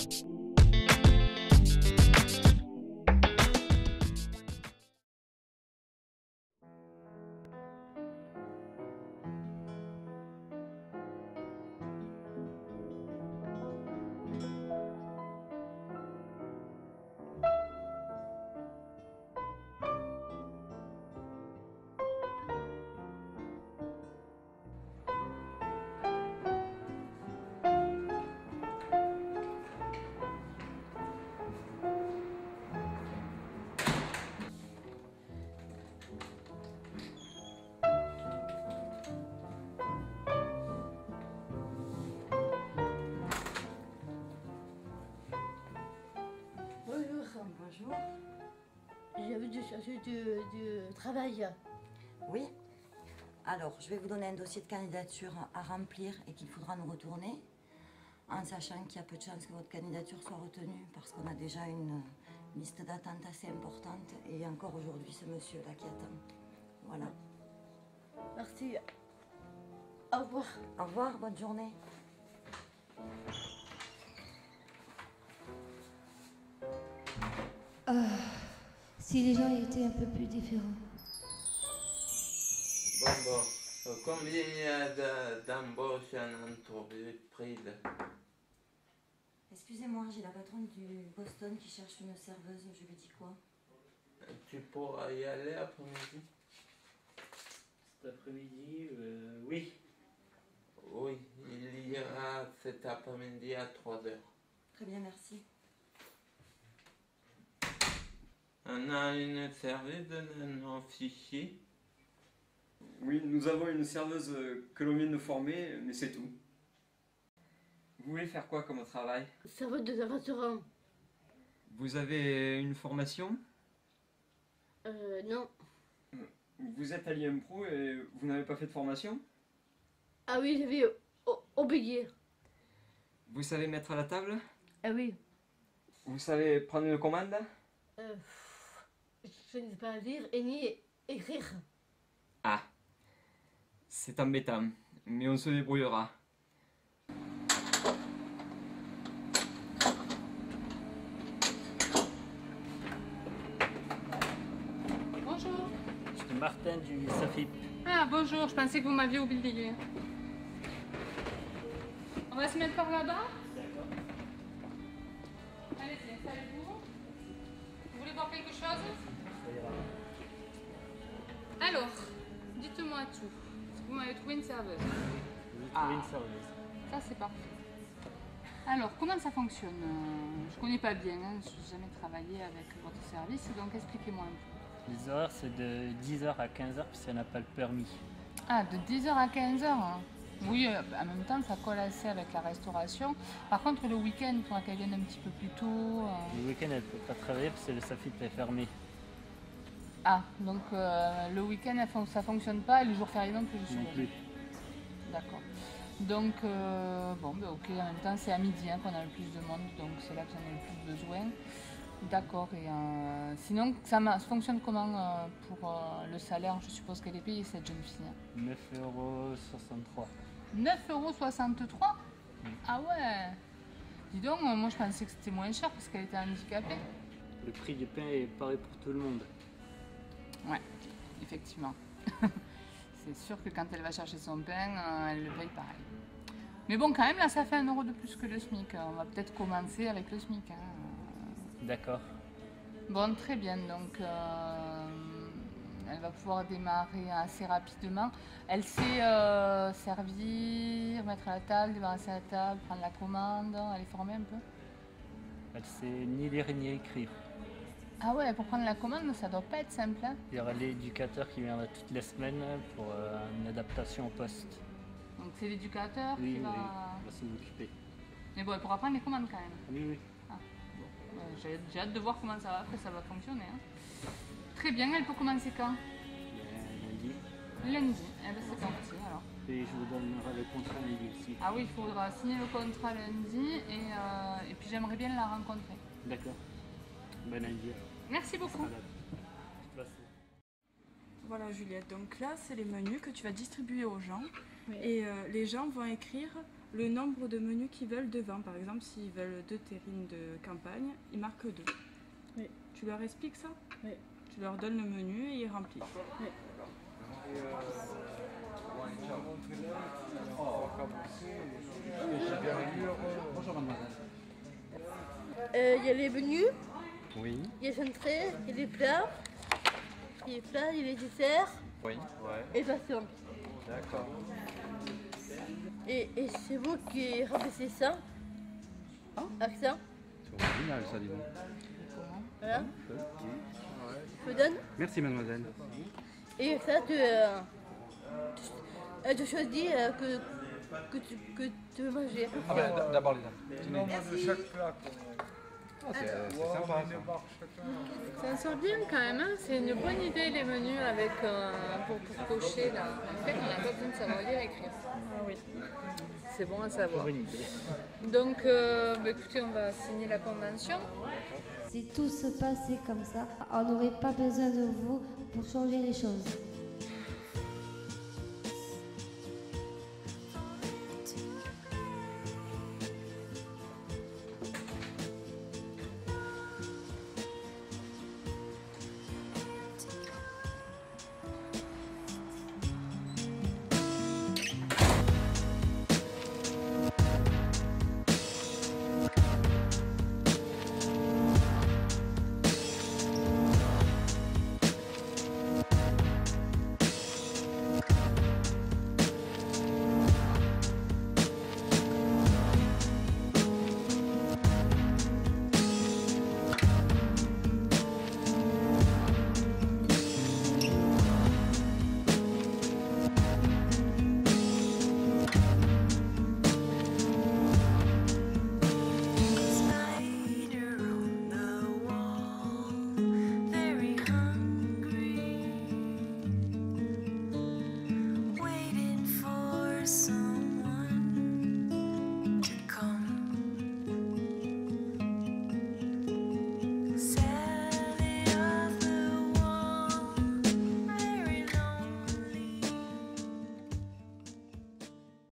Bonjour. J'avais dû chercher du travail. Oui. Alors, je vais vous donner un dossier de candidature à remplir et qu'il faudra nous retourner, en sachant qu'il y a peu de chances que votre candidature soit retenue, parce qu'on a déjà une liste d'attente assez importante, et encore aujourd'hui ce monsieur-là qui attend. Voilà. Merci. Au revoir. Au revoir, bonne journée. Si les gens étaient un peu plus différents. Bon, combien il y a d'embauches en entreprise? Excusez-moi, j'ai la patronne du Boston qui cherche une serveuse, je lui dis quoi? Tu pourras y aller après-midi? Cet après-midi, oui. Oui, il ira cet après-midi à 3h. Très bien, merci. On a une serveuse dans nos fichiers. Oui, nous avons une serveuse que l'on vient de former, mais c'est tout. Vous voulez faire quoi comme travail? Serveuse de restaurant. Vous avez une formation? Non. Vous êtes à l'IMPRO et vous n'avez pas fait de formation? Ah oui, j'avais oublié. Vous savez mettre à la table? Ah oui. Vous savez prendre une commande? Je ne sais pas lire et ni écrire. Ah, c'est embêtant, mais on se débrouillera. Bonjour. Je suis Martin du SAFIP. Ah, bonjour, je pensais que vous m'aviez oublié. On va se mettre par là-bas? D'accord. Allez-y, installez-vous. Vous voulez voir quelque chose? Ça ira. Alors, dites-moi tout. Est-ce que vous m'avez trouvé une serveuse? Vous trouvez une serveuse. Ça, c'est parfait. Alors, comment ça fonctionne? Je connais pas bien, hein, je n'ai jamais travaillé avec votre service, donc expliquez-moi un peu. Les horaires, c'est de 10h à 15h, puisqu'elle n'a pas le permis. Ah, de 10h à 15h hein. Oui, en même temps, ça colle assez avec la restauration. Par contre, le week-end, il faudra qu'elle vienne un petit peu plus tôt. Le week-end, elle ne peut pas travailler, parce que le SAFIP est fermé. Ah, donc le week-end, ça ne fonctionne pas, et le jour férié non plus, je Non suppose. plus. D'accord. Donc, bon, ben, ok, en même temps, c'est à midi hein, qu'on a le plus de monde, donc c'est là que j'en ai le plus besoin. D'accord, et sinon, ça fonctionne comment pour le salaire? Je suppose qu'elle est payée, cette jeune fille. Hein. 9,63 €. 9,63 €? Ah ouais. Dis donc, moi je pensais que c'était moins cher parce qu'elle était handicapée. Le prix du pain est pareil pour tout le monde. Ouais, effectivement. C'est sûr que quand elle va chercher son pain, elle le paye pareil. Mais bon, quand même, là, ça fait 1 € de plus que le SMIC. On va peut-être commencer avec le SMIC. Hein. D'accord. Bon, très bien. Donc, elle va pouvoir démarrer assez rapidement. Elle sait servir, mettre à la table, débarrasser la table, prendre la commande. Elle est formée un peu? Elle sait ni lire ni écrire. Ah ouais, pour prendre la commande, ça doit pas être simple. Hein. Il y aura l'éducateur qui viendra toutes les semaines pour une adaptation au poste. Donc c'est l'éducateur Oui, qui va... il va s'en occuper. Mais bon, elle pourra prendre les commandes quand même. Oui, oui. Ah, bon. J'ai hâte de voir comment ça va fonctionner. Hein. Très bien, elle peut commencer quand? Lundi. Lundi. Eh ben c'est parti alors. Et je vous donnerai le contrat lundi aussi. Ah oui, il faudra signer le contrat lundi et puis j'aimerais bien la rencontrer. D'accord. Bon lundi. Merci beaucoup. Voilà Juliette, donc là c'est les menus que tu vas distribuer aux gens Oui. et les gens vont écrire le nombre de menus qu'ils veulent de vin. Par exemple, s'ils veulent 2 terrines de campagne, ils marquent 2. Oui. Tu leur expliques ça? Oui. Tu leur donnes le menu et ils remplissent. Oui. Bonjour mademoiselle. Il y a les menus, Oui. il y a les entrées, il y a les plats, il y a les plats, il y a les desserts Oui. Ouais. et les boissons. D'accord. Et c'est vous qui remplissez ça avec ça. C'est original ça, dis donc. Voilà. Je te donne. Merci mademoiselle. Et avec ça, tu choisis que tu veux manger. Ah ben d'abord les dames. Ah, c'est sympa ça. Ça sort bien quand même, hein. C'est une bonne idée les menus avec pour cocher là. En fait, on n'a pas besoin de savoir lire et écrire. Ah oui. C'est bon à savoir. Bonne idée. Donc, écoutez, on va signer la convention. Si tout se passait comme ça, on n'aurait pas besoin de vous pour changer les choses.